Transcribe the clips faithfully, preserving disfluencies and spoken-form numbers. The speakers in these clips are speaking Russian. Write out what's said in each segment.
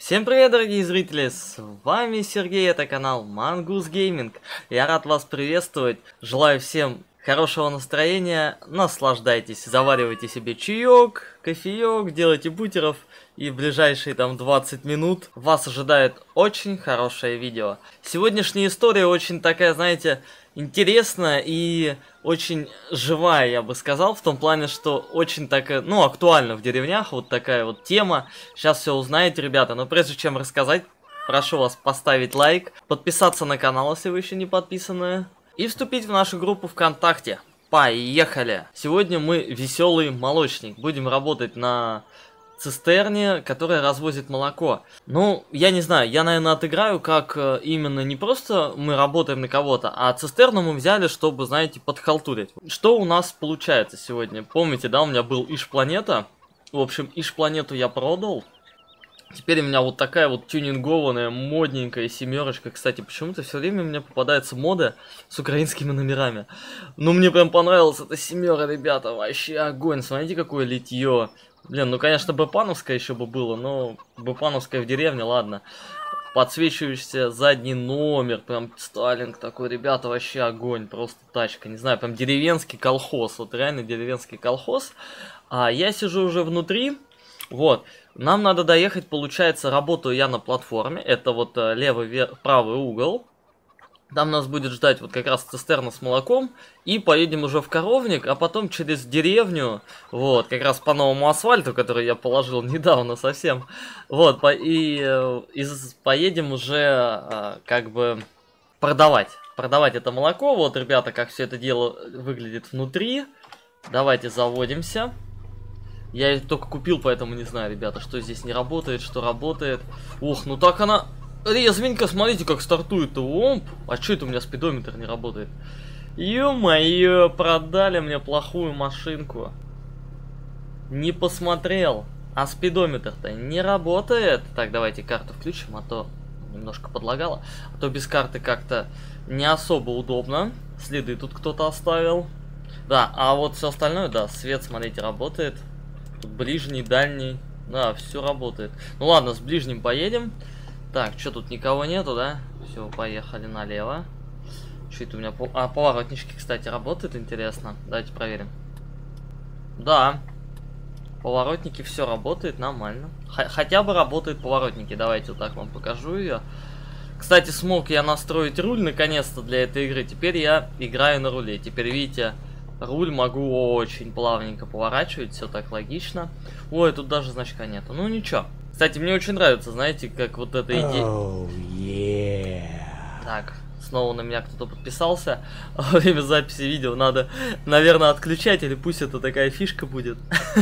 Всем привет, дорогие зрители, с вами Сергей, это канал Mongoose Gaming. Я рад вас приветствовать, желаю всем хорошего настроения, наслаждайтесь, заваривайте себе чаек, кофеек, делайте бутеров, и в ближайшие там двадцать минут вас ожидает очень хорошее видео. Сегодняшняя история очень такая, знаете, интересная и очень живая, я бы сказал, в том плане, что очень такая, ну, актуальна в деревнях, вот такая вот тема. Сейчас все узнаете, ребята, но прежде чем рассказать, прошу вас поставить лайк, подписаться на канал, если вы еще не подписаны, и вступить в нашу группу ВКонтакте. Поехали! Сегодня мы веселый молочник, будем работать на цистерне, которая развозит молоко. Ну, я не знаю, я, наверное, отыграю, как э, именно не просто мы работаем на кого-то, а цистерну мы взяли, чтобы, знаете, подхалтурить. Что у нас получается сегодня? Помните, да, у меня был Иш-планета. В общем, Иш-планету я продал. Теперь у меня вот такая вот тюнингованная, модненькая семерочка. Кстати, почему-то все время мне попадаются моды с украинскими номерами. Ну, мне прям понравилась эта семера, ребята. Вообще огонь. Смотрите, какое литье. Блин, ну, конечно, бэпановская еще бы было, но бэпановская в деревне, ладно. Подсвечивающийся задний номер, прям Сталинг такой, ребята, вообще огонь, просто тачка. Не знаю, прям деревенский колхоз, вот реально деревенский колхоз. А я сижу уже внутри. Вот, нам надо доехать, получается, работаю я на платформе, это вот э, левый, вер... правый угол. Там нас будет ждать вот как раз цистерна с молоком, и поедем уже в коровник, а потом через деревню, вот, как раз по новому асфальту, который я положил недавно совсем, вот, по... и, э, и поедем уже, э, как бы, продавать, продавать это молоко. Вот, ребята, как все это дело выглядит внутри. Давайте заводимся. Я ее только купил, поэтому не знаю, ребята, что здесь не работает, что работает. Ух, ну так она резвенько, смотрите, как стартует-то. Омп. А что это у меня спидометр не работает? Ё-моё, продали мне плохую машинку. Не посмотрел. А спидометр-то не работает. Так, давайте карту включим, а то немножко подлагало. А то без карты как-то не особо удобно. Следы тут кто-то оставил. Да, а вот все остальное, да, свет, смотрите, работает. Ближний, дальний, да, все работает. Ну ладно, с ближним поедем. Так, что тут никого нету, да? Все, поехали налево. Что это у меня? А, поворотнички, кстати, работают, интересно. Давайте проверим. Да, поворотники, все работает нормально. Х хотя бы работают поворотники. Давайте вот так вам покажу ее. Кстати, смог я настроить руль наконец-то для этой игры. Теперь я играю на руле. Теперь, видите, руль могу очень плавненько поворачивать, все так логично. Ой, тут даже значка нету. Ну ничего. Кстати, мне очень нравится, знаете, как вот эта идея. Oh, yeah. Так, снова на меня кто-то подписался. Во время записи видео надо, наверное, отключать, или пусть это такая фишка будет.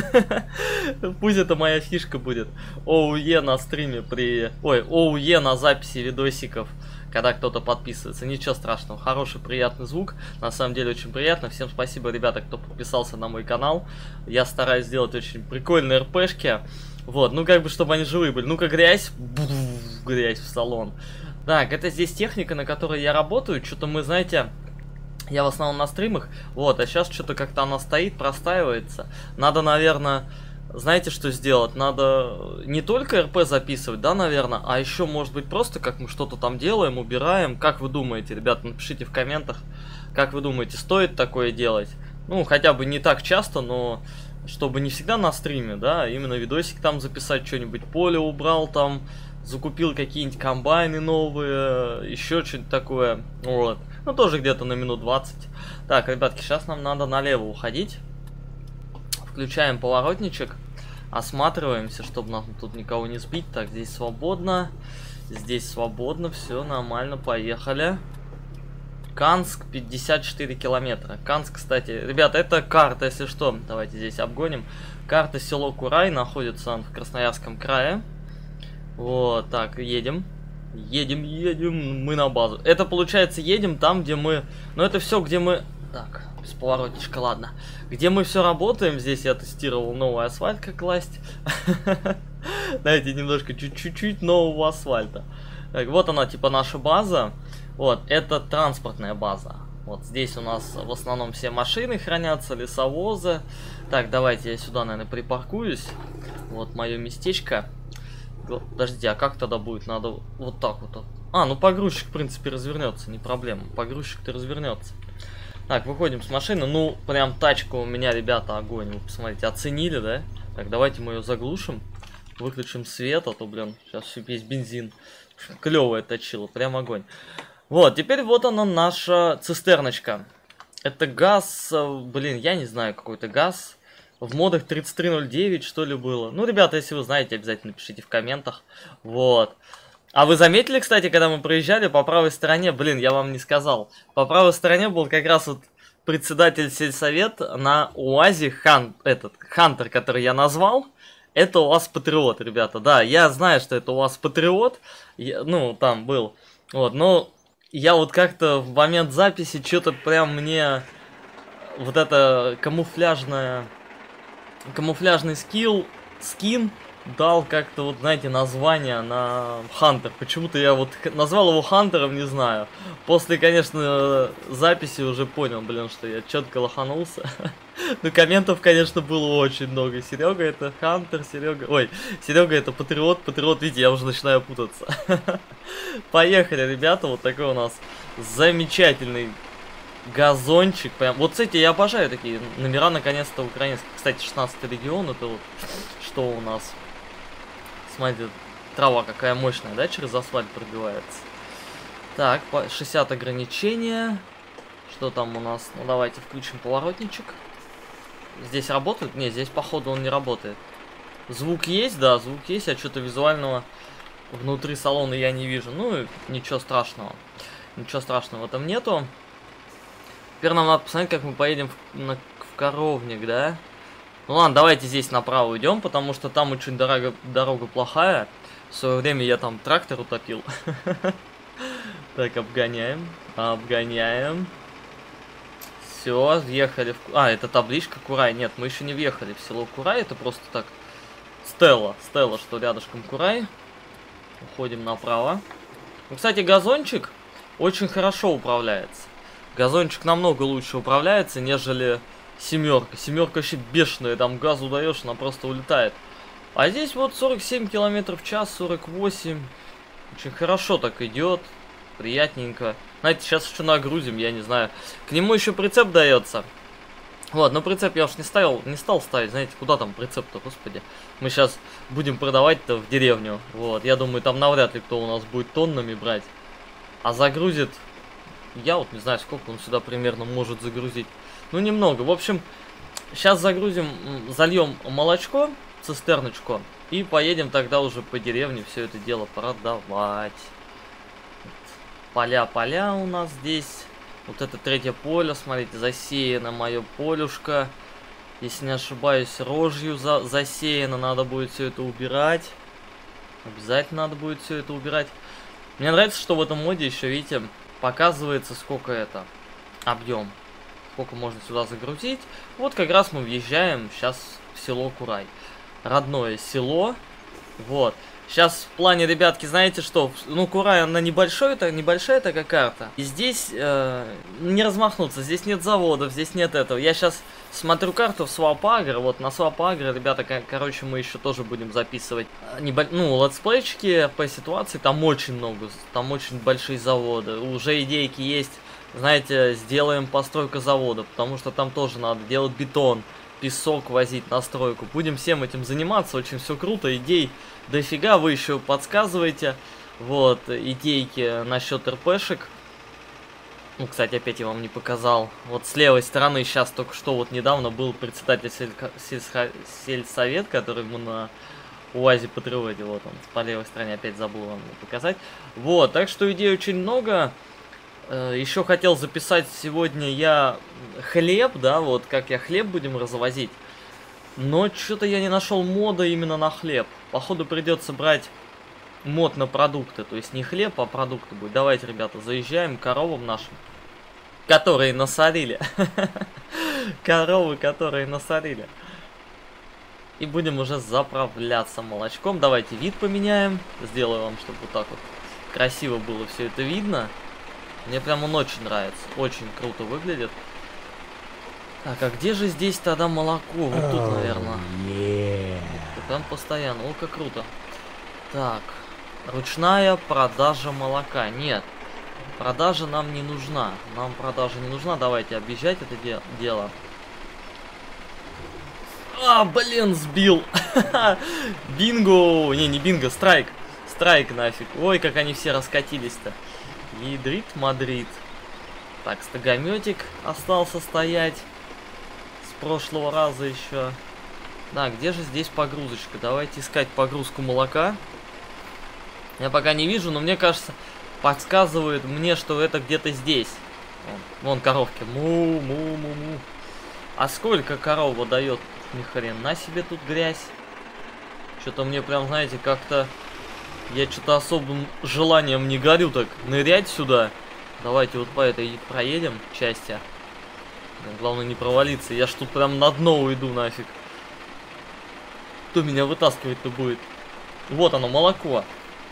Пусть это моя фишка будет. ОУЕ на стриме при... Ой, ОУЕ на записи видосиков, когда кто-то подписывается. Ничего страшного, хороший, приятный звук. На самом деле очень приятно. Всем спасибо, ребята, кто подписался на мой канал. Я стараюсь сделать очень прикольные РПшки. Вот, ну как бы, чтобы они живые были. Ну-ка, грязь. Буф, грязь в салон. Так, это здесь техника, на которой я работаю. Что-то мы, знаете... Я в основном на стримах. Вот, а сейчас что-то как-то она стоит, простаивается. Надо, наверное... Знаете, что сделать? Надо не только РП записывать, да, наверное, а еще, может быть, просто как мы что-то там делаем, убираем. Как вы думаете, ребят, напишите в комментах, как вы думаете, стоит такое делать? Ну, хотя бы не так часто, но чтобы не всегда на стриме, да, именно видосик там записать, что-нибудь, поле убрал там, закупил какие-нибудь комбайны новые, еще что-нибудь такое, вот. Ну, тоже где-то на минут двадцать. Так, ребятки, сейчас нам надо налево уходить. Включаем поворотничек, осматриваемся, чтобы нам тут никого не сбить. Так, здесь свободно, здесь свободно, все нормально, поехали. Канск, пятьдесят четыре километра. Канск, кстати, ребята, это карта, если что, давайте здесь обгоним. Карта село Курай, находится в Красноярском крае. Вот, так, едем. Едем, едем, мы на базу. Это, получается, едем там, где мы... Ну, это все, где мы... Так, без поворотничка, ладно. Где мы все работаем, здесь я тестировал новый асфальт, как класть. Знаете, немножко, чуть-чуть нового асфальта. Так, вот она, типа, наша база. Вот, это транспортная база. Вот здесь у нас в основном все машины хранятся, лесовозы. Так, давайте я сюда, наверное, припаркуюсь. Вот мое местечко. Подождите, а как тогда будет? Надо вот так вот. А, ну погрузчик, в принципе, развернется, не проблема. Погрузчик-то развернется. Так, выходим с машины. Ну, прям тачка у меня, ребята, огонь. Вы посмотрите, оценили, да? Так, давайте мы ее заглушим. Выключим свет, а то, блин, сейчас весь бензин. Клевая точила, прям огонь. Вот, теперь вот она, наша цистерночка. Это газ, блин, я не знаю, какой-то газ. В модах тридцать три ноль девять, что ли, было. Ну, ребята, если вы знаете, обязательно пишите в комментах. Вот. А вы заметили, кстати, когда мы проезжали, по правой стороне, блин, я вам не сказал. По правой стороне был как раз вот председатель сельсовета на УАЗе, хан, этот, Хантер, который я назвал. Это УАЗ Патриот, ребята. Да, я знаю, что это УАЗ Патриот. Я, ну, там был. Вот, но... Я вот как-то в момент записи что-то прям мне вот это камуфляжное, камуфляжный скилл, скин дал как-то вот, знаете, название на Хантер. Почему-то я вот назвал его Хантером, не знаю. После, конечно, записи уже понял, блин, что я четко лоханулся. Ну, комментов, конечно, было очень много. Серега это Хантер, Серега... Ой, Серега это Патриот, Патриот, видите, я уже начинаю путаться. Поехали, ребята, вот такой у нас замечательный газончик. Прям, вот, кстати, я обожаю такие номера, наконец-то, украинские. Кстати, шестнадцатый регион, это вот что у нас? Смотрите, трава какая мощная, да, через асфальт пробивается. Так, шестьдесят ограничения. Что там у нас? Ну, давайте включим поворотничек. Здесь работает? Нет, здесь, походу, он не работает. Звук есть, да, звук есть, а что-то визуального внутри салона я не вижу. Ну, ничего страшного. Ничего страшного в этом нету. Теперь нам надо посмотреть, как мы поедем в, на, в коровник, да? Ну ладно, давайте здесь направо идем, потому что там очень дорога, дорога плохая. В свое время я там трактор утопил. Так, обгоняем. Обгоняем. Все, въехали в... А, это табличка Курай. Нет, мы еще не въехали в село Курай. Это просто так... Стелла. Стелла, что рядышком Курай. Уходим направо. Ну, кстати, газончик очень хорошо управляется. Газончик намного лучше управляется, нежели семерка. Семерка вообще бешеная. Там газу даешь, она просто улетает. А здесь вот сорок семь километров в час, сорок восемь. Очень хорошо так идет. Приятненько. Знаете, сейчас еще нагрузим, я не знаю. К нему еще прицеп дается. Вот, но прицеп я уж не ставил, не стал ставить. Знаете, куда там прицеп-то, господи. Мы сейчас будем продавать-то в деревню. Вот, я думаю, там навряд ли кто у нас будет тоннами брать. А загрузит... Я вот не знаю, сколько он сюда примерно может загрузить. Ну, немного. В общем, сейчас загрузим, зальем молочко, цистерночку. И поедем тогда уже по деревне все это дело продавать. Поля-поля у нас здесь. Вот это третье поле, смотрите, засеяно мое полюшко. Если не ошибаюсь, рожью за засеяно. Надо будет все это убирать. Обязательно надо будет все это убирать. Мне нравится, что в этом моде еще, видите, показывается, сколько это объем. Сколько можно сюда загрузить. Вот как раз мы въезжаем сейчас в село Курай. Родное село. Вот. Сейчас в плане, ребятки, знаете что? Ну, Курай, она небольшой, это небольшая такая карта. И здесь э, не размахнуться, здесь нет заводов, здесь нет этого. Я сейчас смотрю карту в Swap-Agro. Вот на Swap-Agro, ребята, короче, мы еще тоже будем записывать. Небо... Ну, летсплейчики по ситуации, там очень много, там очень большие заводы. Уже идейки есть, знаете, сделаем постройку завода, потому что там тоже надо делать бетон, песок возить на стройку. Будем всем этим заниматься, очень все круто, идей дофига, вы еще подсказываете. Вот, идейки насчет РПшек. Ну, кстати, опять я вам не показал. Вот с левой стороны сейчас только что вот недавно был председатель селька... сельско... сельсовет, который мы на УАЗе Патриоте. Вот он, по левой стороне опять забыл вам показать. Вот, так что идей очень много. Еще хотел записать сегодня я хлеб, да, вот как я хлеб будем развозить. Но что-то я не нашел мода именно на хлеб. Походу придется брать мод на продукты. То есть не хлеб, а продукты будет. Давайте, ребята, заезжаем к коровам нашим, которые насорили. Коровы, которые насорили. И будем уже заправляться молочком. Давайте вид поменяем. Сделаю вам, чтобы вот так вот красиво было все это видно. Мне прям он очень нравится. Очень круто выглядит. Так, а где же здесь тогда молоко? Вот тут, наверное. Oh, yeah. Прям постоянно. О, как круто. Так, ручная продажа молока. Нет, продажа нам не нужна. Нам продажа не нужна. Давайте объезжать это де дело. А, блин, сбил. Бинго. Не, не бинго, страйк. Страйк нафиг. Ой, как они все раскатились-то. Ядрит Мадрид. Так, стогометик остался стоять. С прошлого раза еще. Да, где же здесь погрузочка? Давайте искать погрузку молока. Я пока не вижу, но мне кажется, подсказывает мне, что это где-то здесь. Вон, вон коровки. Му-му-му-му. А сколько корова дает? Ни хрена себе тут грязь. Что-то мне прям, знаете, как-то... Я что-то особым желанием не горю так нырять сюда. Давайте вот по этой проедем части. Главное не провалиться. Я ж тут прям на дно уйду нафиг. Кто меня вытаскивать-то будет? Вот оно, молоко.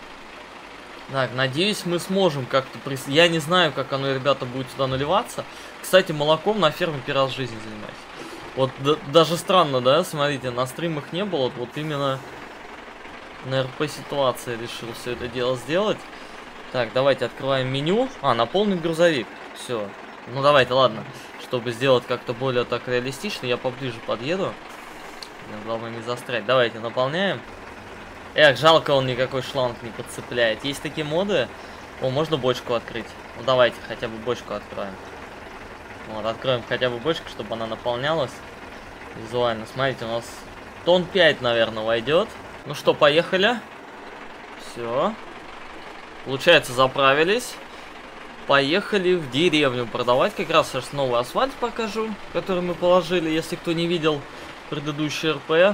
Так, надеюсь, мы сможем как-то... Прис... Я не знаю, как оно, ребята, будет сюда наливаться. Кстати, молоком на ферме первый раз в жизни занимаюсь. Вот даже странно, да? Смотрите, на стримах не было. Вот именно на эр пэ ситуации решил все это дело сделать. Так, давайте открываем меню. А, наполнить грузовик. Все. Ну давайте, ладно. Чтобы сделать как-то более так реалистично, я поближе подъеду. Главное не застрять. Давайте наполняем. Эх, жалко, он никакой шланг не подцепляет. Есть такие моды. О, можно бочку открыть. Ну давайте хотя бы бочку откроем. Вот, откроем хотя бы бочку, чтобы она наполнялась визуально. Смотрите, у нас тонн пять, наверное, войдет. Ну что, поехали. Все. Получается, заправились. Поехали в деревню продавать. Как раз сейчас новый асфальт покажу, который мы положили, если кто не видел предыдущий эр пэ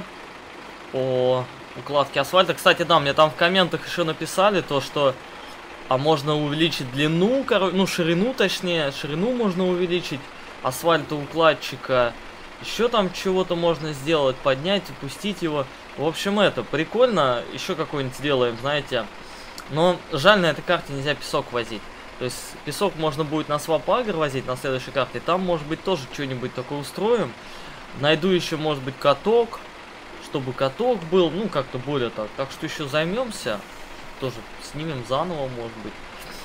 по укладке асфальта. Кстати, да, мне там в комментах еще написали то, что а можно увеличить длину, короче, ну ширину точнее, ширину можно увеличить асфальтоукладчика. Еще там чего-то можно сделать, поднять, опустить его. В общем, это прикольно. Еще какой-нибудь сделаем, знаете. Но жаль, на этой карте нельзя песок возить. То есть песок можно будет на Swap-Agro возить на следующей карте. Там, может быть, тоже что-нибудь такое устроим. Найду еще, может быть, каток. Чтобы каток был, ну, как-то более так. Так что еще займемся. Тоже снимем заново, может быть.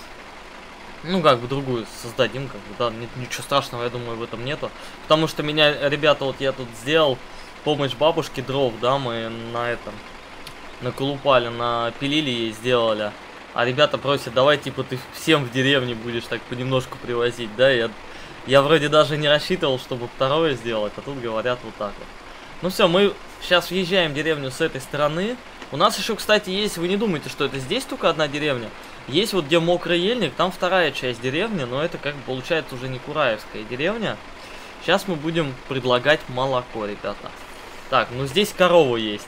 Ну, как бы другую создадим, как бы, да, ничего страшного, я думаю, в этом нету. Потому что меня, ребята, вот я тут сделал помощь бабушке дров, да, мы на этом, наколупали, напилили ей, сделали. А ребята просят, давай, типа, ты всем в деревне будешь так понемножку привозить, да, я, я вроде даже не рассчитывал, чтобы второе сделать, а тут говорят вот так вот. Ну все, мы сейчас въезжаем в деревню с этой стороны. У нас еще, кстати, есть, вы не думайте, что это здесь только одна деревня. Есть вот где Мокрый Ельник, там вторая часть деревни, но это как бы получается уже не Кураевская деревня. Сейчас мы будем предлагать молоко, ребята. Так, ну здесь корова есть.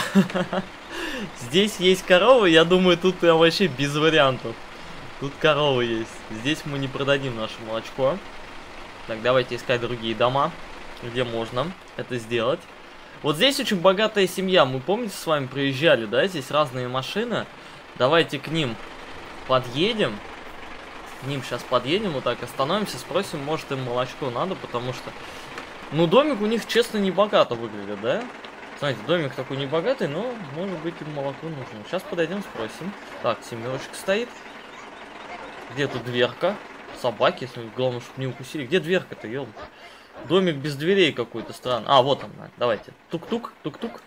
Здесь есть корова, я думаю, тут прям вообще без вариантов. Тут корова есть. Здесь мы не продадим наше молочко. Так, давайте искать другие дома, где можно это сделать. Вот здесь очень богатая семья. Мы, помните, с вами приезжали, да? Здесь разные машины. Давайте к ним подъедем. К ним сейчас подъедем, вот так остановимся, спросим, может им молочко надо, потому что... Ну, домик у них, честно, не богато выглядит, да? Смотрите, домик такой не богатый, но, может быть, им молоко нужно. Сейчас подойдем, спросим. Так, семерочка стоит. Где тут дверка? Собаки, если главное, чтобы не укусили. Где дверка-то, ел? Домик без дверей какой-то странный. А, вот он, давайте. Тук-тук, тук-тук.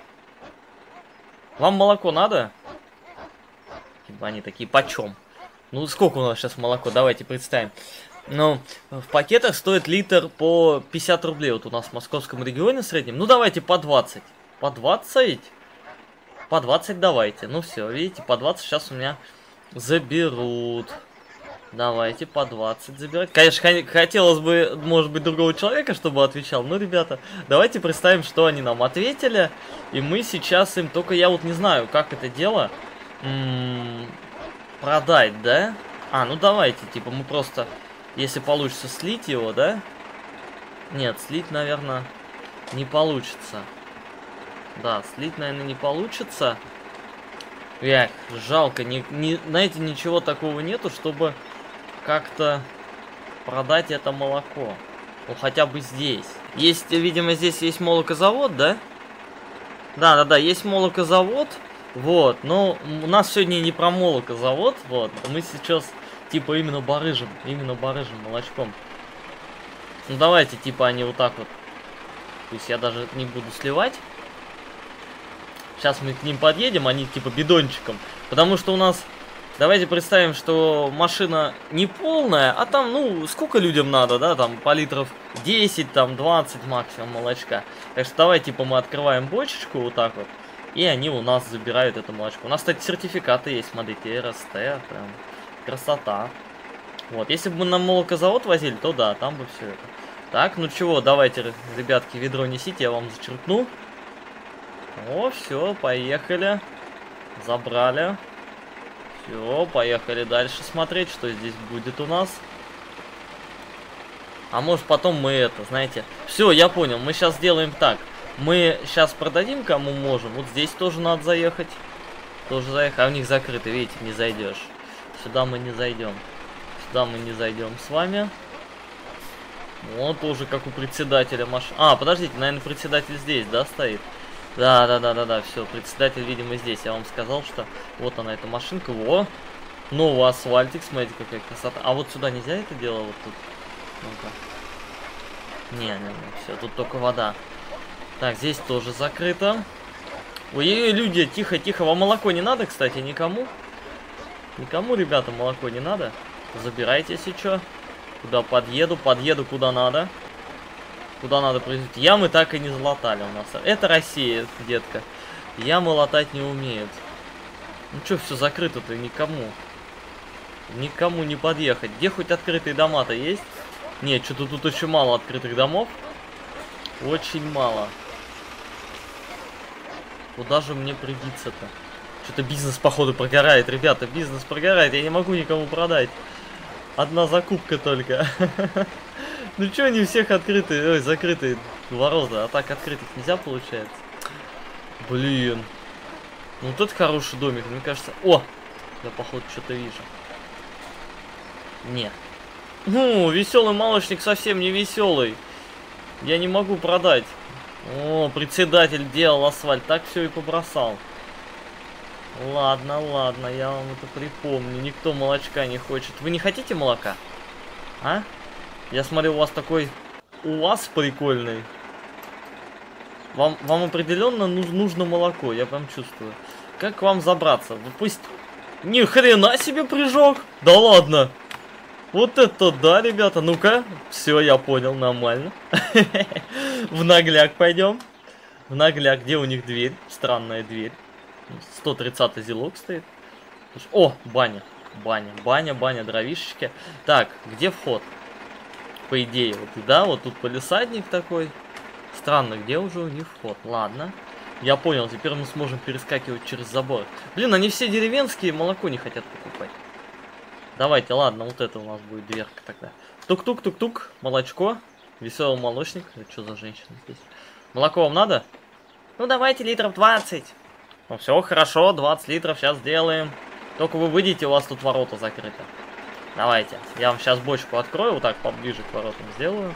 Вам молоко надо? Они такие, почем? Ну, сколько у нас сейчас молоко? Давайте представим. Ну, в пакетах стоит литр по пятьдесят рублей. Вот у нас в московском регионе в среднем. Ну, давайте по двадцать. По двадцать? По двадцать давайте. Ну, все, видите, по двадцать сейчас у меня заберут. Давайте по двадцать забирать. Конечно, хотелось бы, может быть, другого человека, чтобы отвечал. Но, ребята, давайте представим, что они нам ответили. И мы сейчас им... Только я вот не знаю, как это дело... М-м, продать, да? А, ну давайте, типа, мы просто... Если получится слить его, да? Нет, слить, наверное, не получится. Да, слить, наверное, не получится. Эх, жалко. Не, не, знаете, ничего такого нету, чтобы... как-то продать это молоко. Ну, хотя бы здесь. Есть, видимо, здесь есть молокозавод, да? Да, да, да, есть молокозавод. Вот, но у нас сегодня не про молокозавод, вот. Мы сейчас типа именно барыжим, именно барыжим молочком. Ну давайте, типа, они вот так вот. То есть я даже не буду сливать. Сейчас мы к ним подъедем, они типа бидончиком. Потому что у нас... Давайте представим, что машина не полная, а там, ну, сколько людям надо, да, там, по литров десять, там, двадцать максимум молочка. Так что давай, типа, мы открываем бочечку вот так вот, и они у нас забирают это молочко. У нас, кстати, сертификаты есть, смотрите, эр эс тэ, прям, красота. Вот, если бы мы на молокозавод возили, то да, там бы все это. Так, ну чего, давайте, ребятки, ведро несите, я вам зачерпну. О, все, поехали. Забрали. Все, поехали дальше смотреть, что здесь будет у нас. А может потом мы это, знаете... Все, я понял, мы сейчас сделаем так. Мы сейчас продадим кому можем. Вот здесь тоже надо заехать. Тоже заехать. А у них закрыто, видите, не зайдешь. Сюда мы не зайдем. Сюда мы не зайдем с вами. Вот тоже как у председателя машины. А, подождите, наверное, председатель здесь, да, стоит? Да, да, да, да, да, все, председатель, видимо, здесь. Я вам сказал, что вот она, эта машинка. Во! Новый асфальтик, смотрите, какая красота. А вот сюда нельзя это дело, вот тут? Ну-ка. Не, не, не, все, тут только вода. Так, здесь тоже закрыто. Ой-ой-ой, люди, тихо, тихо. Вам молоко не надо, кстати, никому? Никому, ребята, молоко не надо? Забирайте, если что. Куда подъеду, подъеду куда надо. Куда надо произвести. Ямы так и не залатали у нас. Это Россия, детка. Ямы латать не умеют. Ну что, все закрыто-то никому. Никому не подъехать. Где хоть открытые дома-то есть? Нет, что-то тут очень мало открытых домов. Очень мало. Куда же мне прибиться-то? Что-то бизнес, походу, прогорает. Ребята, бизнес прогорает. Я не могу никому продать. Одна закупка только. Ну что, они всех открытые, ой, закрытые ворота, а так открытых нельзя, получается? Блин. Ну вот это хороший домик, мне кажется. О! Я, походу, что-то вижу. Нет. Ну, веселый молочник совсем не веселый. Я не могу продать. О, председатель делал асфальт, так все и побросал. Ладно, ладно, я вам это припомню. Никто молочка не хочет. Вы не хотите молока? А? Я смотрю, у вас такой УАЗ прикольный. Вам, вам определенно нужно молоко, я прям чувствую. Как к вам забраться? Вы пусть... Ни хрена себе прыжок! Да ладно! Вот это да, ребята, ну-ка. Все, я понял, нормально. В нагляк пойдем. В нагляк, где у них дверь? Странная дверь. сто тридцатый зилок стоит. О, баня. Баня, баня, баня, дровишечки. Так, где вход? По идее, вот, да, вот тут полисадник такой. Странно, где уже у них вход? Ладно. Я понял, теперь мы сможем перескакивать через забор. Блин, они все деревенские, молоко не хотят покупать. Давайте, ладно, вот это у нас будет дверка тогда. Тук-тук-тук-тук, молочко. Веселый молочник. Это что за женщина здесь? Молоко вам надо? Ну, давайте литров двадцать. Ну, все, хорошо, двадцать литров сейчас сделаем. Только вы выйдете, у вас тут ворота закрыты. Давайте, я вам сейчас бочку открою, вот так поближе к воротам сделаю.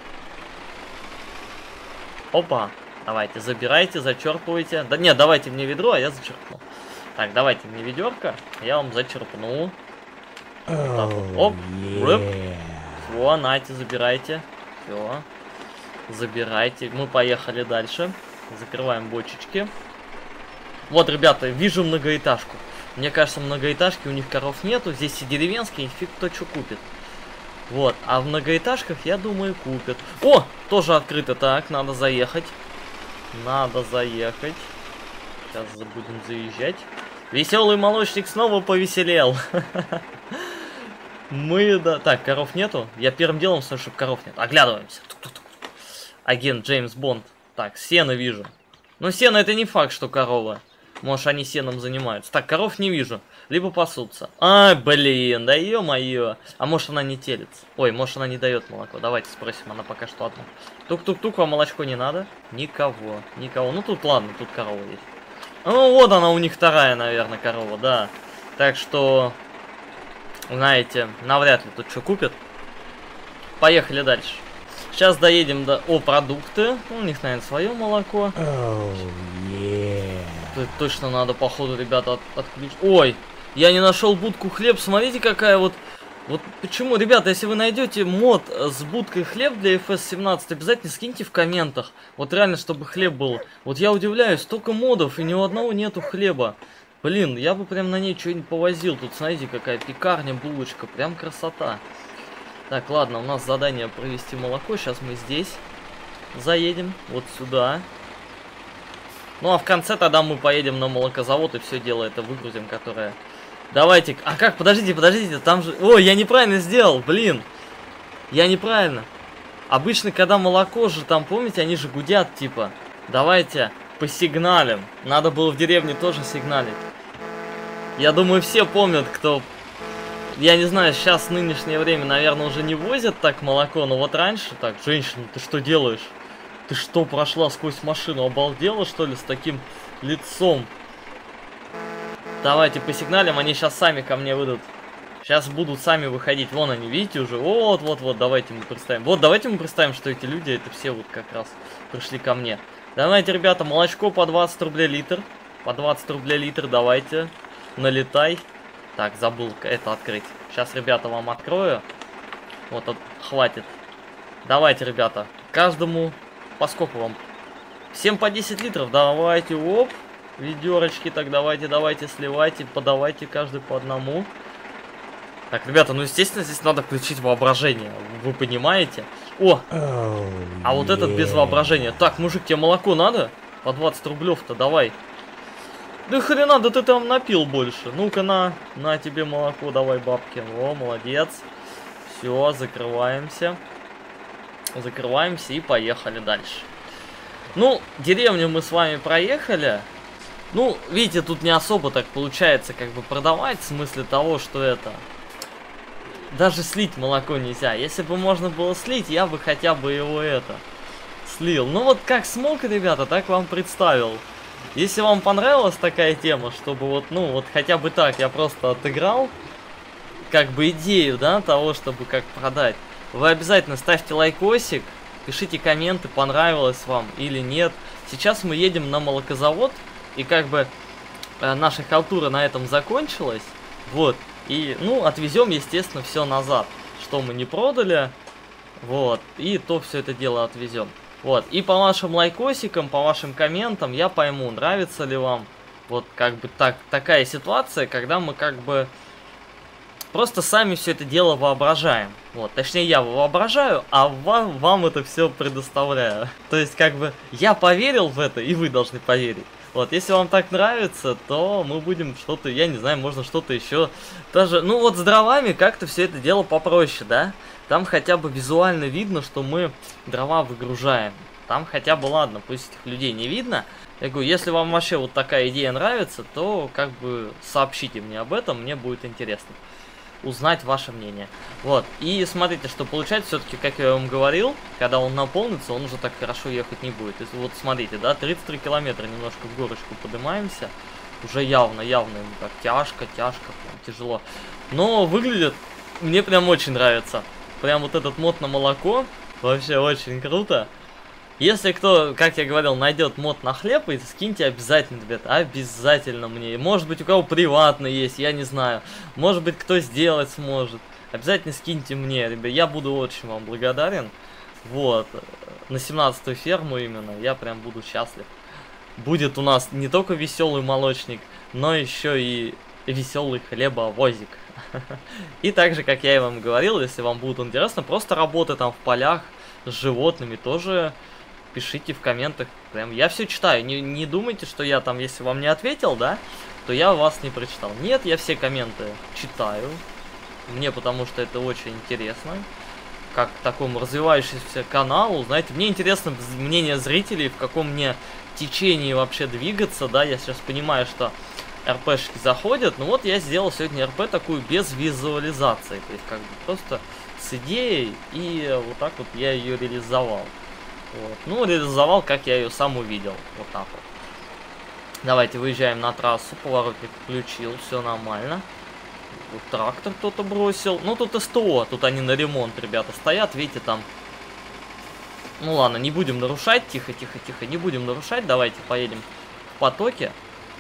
Опа, давайте, забирайте, зачерпывайте. Да нет, давайте мне ведро, а я зачерпну. Так, давайте мне ведерко, я вам зачерпну. Вот так вот. Оп, yeah. Все, нате, забирайте. Все, забирайте. Мы поехали дальше. Закрываем бочечки. Вот, ребята, вижу многоэтажку. Мне кажется, многоэтажки у них коров нету. Здесь все деревенские, фиг кто что купит. Вот, а в многоэтажках, я думаю, купят. О, тоже открыто. Так, надо заехать. Надо заехать. Сейчас будем заезжать. Веселый молочник снова повеселел. Мы, да... Так, коров нету. Я первым делом смотрю, чтобы коров нет. Оглядываемся. Агент Джеймс Бонд. Так, сено вижу. Но сено это не факт, что корова. Может, они сеном занимаются. Так, коров не вижу. Либо пасутся. А, блин, да ё-моё. А может, она не телится? Ой, может, она не дает молоко. Давайте спросим, она пока что одна. Тук-тук-тук, вам молочко не надо? Никого, никого. Ну, тут ладно, тут корова есть. Ну, вот она у них вторая, наверное, корова, да. Так что, знаете, навряд ли тут что купят. Поехали дальше. Сейчас доедем до... О, продукты. У них, наверное, свое молоко. Oh, yeah. Это точно надо, походу, ребята, от, отключить. Ой, я не нашел будку хлеб. Смотрите, какая вот... Вот почему, ребята, если вы найдете мод с будкой хлеб для эф эс семнадцать, обязательно скиньте в комментах. Вот реально, чтобы хлеб был. Вот я удивляюсь, столько модов, и ни у одного нету хлеба. Блин, я бы прям на ней что-нибудь повозил. Тут, смотрите, какая пекарня, булочка. Прям красота. Так, ладно, у нас задание провести молоко. Сейчас мы здесь заедем. Вот сюда. Ну, а в конце тогда мы поедем на молокозавод и все дело это выгрузим, которое... Давайте. А как? Подождите, подождите. Там же... Ой, я неправильно сделал, блин. Я неправильно. Обычно, когда молоко же там, помните, они же гудят, типа. Давайте посигналим. Надо было в деревне тоже сигналить. Я думаю, все помнят, кто... Я не знаю, сейчас в нынешнее время, наверное, уже не возят так молоко. Но вот раньше так. Женщина, ты что делаешь? Ты что, прошла сквозь машину? Обалдела, что ли, с таким лицом? Давайте посигналим, они сейчас сами ко мне выйдут. Сейчас будут сами выходить. Вон они, видите уже? Вот, вот, вот, давайте мы представим. Вот, давайте мы представим, что эти люди, это все вот как раз пришли ко мне. Давайте, ребята, молочко по двадцать рублей литр. По двадцать рублей литр, давайте. Налетай. Так, забыл это открыть. Сейчас, ребята, вам открою. Вот, вот хватит. Давайте, ребята, каждому... По сколько вам? Всем по десять литров, давайте, оп. Ведерочки, так давайте, давайте, сливайте, подавайте каждый по одному. Так, ребята, ну естественно здесь надо включить воображение, вы понимаете? О, oh, а вот yeah. этот без воображения. Так, мужик, тебе молоко надо? По двадцать рублев-то, давай. Да хрена, да ты там напил больше. Ну-ка на, на тебе молоко, давай бабки. О, молодец. Все, закрываемся. Закрываемся и поехали дальше. Ну, деревню мы с вами проехали. Ну, видите, тут не особо так получается как бы продавать, в смысле того, что это... Даже слить молоко нельзя. Если бы можно было слить, я бы хотя бы его это... слил. Ну вот как смог, ребята, так вам представил. Если вам понравилась такая тема, чтобы вот, ну, вот хотя бы так я просто отыграл, как бы идею, да, того, чтобы как продать, вы обязательно ставьте лайкосик, пишите комменты, понравилось вам или нет. Сейчас мы едем на молокозавод. И как бы э, наша халтура на этом закончилась. Вот. И, ну, отвезем, естественно, все назад. Что мы не продали. Вот. И то все это дело отвезем. Вот. И по вашим лайкосикам, по вашим комментам я пойму, нравится ли вам. Вот как бы так, такая ситуация, когда мы как бы просто сами все это дело воображаем. Вот. Точнее, я воображаю, а вам, вам это все предоставляю. То есть, как бы, я поверил в это, и вы должны поверить. Вот, если вам так нравится, то мы будем что-то, я не знаю, можно что-то еще. Даже, ну вот с дровами как-то все это дело попроще, да? Там хотя бы визуально видно, что мы дрова выгружаем. Там хотя бы, ладно, пусть этих людей не видно. Я говорю, если вам вообще вот такая идея нравится, то как бы сообщите мне об этом, мне будет интересно узнать ваше мнение. Вот, и смотрите, что получается, все-таки, как я вам говорил, когда он наполнится, он уже так хорошо ехать не будет. И вот смотрите, да, тридцать три километра немножко в горочку поднимаемся. Уже явно, явно ему так тяжко, тяжко, прям тяжело. Но выглядит, мне прям очень нравится. Прям вот этот мод на молоко, вообще очень круто. Если кто, как я говорил, найдет мод на хлеб, и скиньте обязательно, ребята, обязательно мне. Может быть, у кого приватно есть, я не знаю. Может быть, кто сделать сможет. Обязательно скиньте мне, ребят, я буду очень вам благодарен. Вот, на семнадцатую ферму именно, я прям буду счастлив. Будет у нас не только веселый молочник, но еще и веселый хлебовозик. И также, как я и вам говорил, если вам будет интересно, просто работы там в полях с животными тоже... Пишите в комментах, прям я все читаю, не, не думайте, что я там, если вам не ответил, да, то я вас не прочитал. Нет, я все комменты читаю, мне потому что это очень интересно, как такому развивающемуся каналу, знаете, мне интересно мнение зрителей, в каком мне течении вообще двигаться, да, я сейчас понимаю, что РПшки заходят, ну вот я сделал сегодня РП такую без визуализации, то есть как бы просто с идеей, и вот так вот я ее реализовал. Вот. Ну, реализовал, как я ее сам увидел. Вот так вот. Давайте выезжаем на трассу. Поворотник включил, все нормально. Вот трактор кто-то бросил. Ну, тут СТО. Тут они на ремонт, ребята, стоят. Видите, там... Ну, ладно, не будем нарушать. Тихо, тихо, тихо. Не будем нарушать. Давайте поедем в потоке.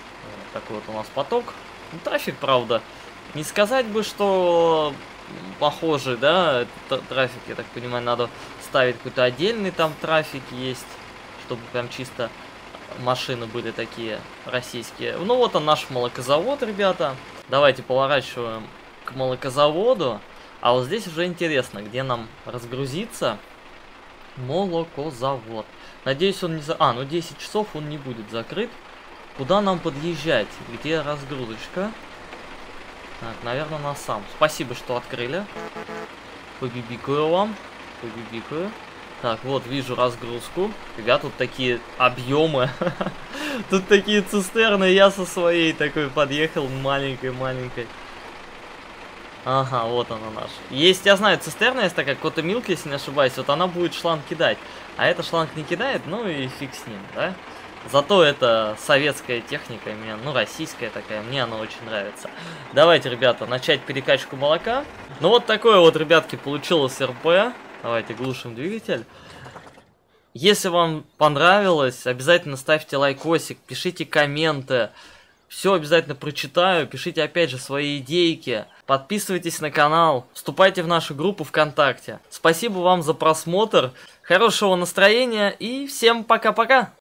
такой вот у нас поток. Ну, трафик, правда, не сказать бы, что похожий, да, этот трафик, я так понимаю, надо ставить какой-то отдельный там трафик есть, чтобы прям чисто машины были такие российские. Ну вот он наш молокозавод, ребята. Давайте поворачиваем к молокозаводу. А вот здесь уже интересно, где нам разгрузиться. Молокозавод. Надеюсь, он не за... А, ну десять часов он не будет закрыт. Куда нам подъезжать? Где разгрузочка? Так, наверное, на сам. Спасибо, что открыли. Побибикаю вам. Побибикаю. Так, вот, вижу разгрузку. Ребят, тут такие объемы. Тут такие цистерны. Я со своей такой подъехал, маленькой-маленькой. Ага, вот она наша. Есть, я знаю, цистерна есть такая, Кота Милк, если не ошибаюсь. Вот она будет шланг кидать. А эта шланг не кидает, ну и фиг с ним, да? Зато это советская техника, мне, ну, российская такая, мне она очень нравится. Давайте, ребята, начать перекачку молока. Ну, вот такое вот, ребятки, получилось РП. Давайте глушим двигатель. Если вам понравилось, обязательно ставьте лайкосик, пишите комменты. Все обязательно прочитаю, пишите опять же свои идейки. Подписывайтесь на канал, вступайте в нашу группу ВКонтакте. Спасибо вам за просмотр, хорошего настроения и всем пока-пока!